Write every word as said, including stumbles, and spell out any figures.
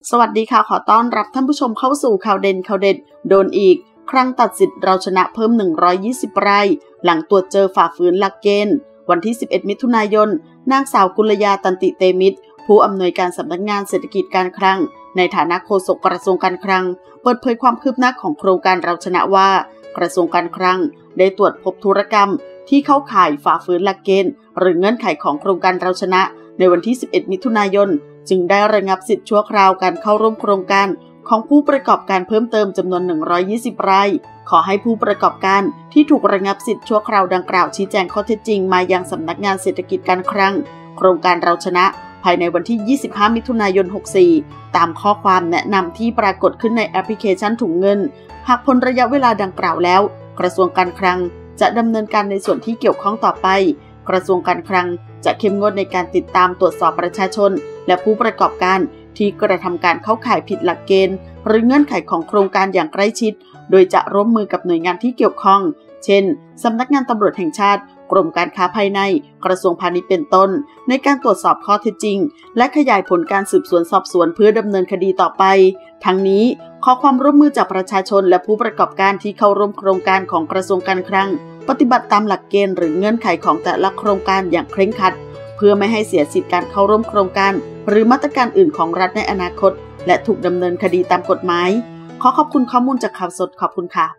สวัสดีค่ะขอต้อนรับท่านผู้ชมเข้าสู่ข่าวเด่นข่าวเด็ดโดนอีกครั้งตัดสิทธิ์เราชนะเพิ่มหนึ่งร้อยยี่สิบไร่หลังตรวจเจอฝ่าฝืนหลักเกณฑ์วันที่สิบเอ็ดมิถุนายนนางสาวกุลยาตันติเตมิตรผู้อำนวยการสำนักงานเศรษฐกิจการคลังในฐานะโฆษกกระทรวงการคลังเปิดเผยความคืบหน้าของโครงการเราชนะว่ากระทรวงการคลังได้ตรวจพบธุรกรรมที่เข้าข่ายฝ่าฝืนหลักเกณฑ์หรือเงื่อนไขของโครงการเราชนะในวันที่สิบเอ็ดมิถุนายนจึงได้ระงับสิทธิ์ชั่วคราวการเข้าร่วมโครงการของผู้ประกอบการเพิ่มเติมจำนวนหนึ่งร้อยยี่สิบไร่ขอให้ผู้ประกอบการที่ถูกระงับสิทธิ์ชั่วคราวดังกล่าวชี้แจงข้อเท็จจริงมายังสำนักงานเศรษฐกิจการคลังโครงการเราชนะภายในวันที่ยี่สิบห้ามิถุนายนหกสี่ตามข้อความแนะนำที่ปรากฏขึ้นในแอปพลิเคชันถุงเงินหากพ้นระยะเวลาดังกล่าวแล้วกระทรวงการคลังจะดำเนินการในส่วนที่เกี่ยวข้องต่อไปกระทรวงการคลังจะเข้มงวดในการติดตามตรวจสอบประชาชนและผู้ประกอบการที่กระทำการเข้าข่ายผิดหลักเกณฑ์หรือเงื่อนไขของโครงการอย่างใกล้ชิดโดยจะร่วมมือกับหน่วยงานที่เกี่ยวข้องเช่นสำนักงานตำรวจแห่งชาติกรมการค้าภายในกระทรวงพาณิชย์เป็นต้นในการตรวจสอบข้อเท็จจริงและขยายผลการสืบสวนสอบสวนเพื่อดำเนินคดีต่อไปทั้งนี้ขอความร่วมมือจากประชาชนและผู้ประกอบการที่เข้าร่วมโครงการของกระทรวงการคลังปฏิบัติตามหลักเกณฑ์หรือเงื่อนไขของแต่ละโครงการอย่างเคร่งครัดเพื่อไม่ให้เสียสิทธิการเข้าร่วมโครงการหรือมาตรการอื่นของรัฐในอนาคตและถูกดำเนินคดีตามกฎหมายขอขอบคุณข้อมูลจากข่าวสดขอบคุณค่ะ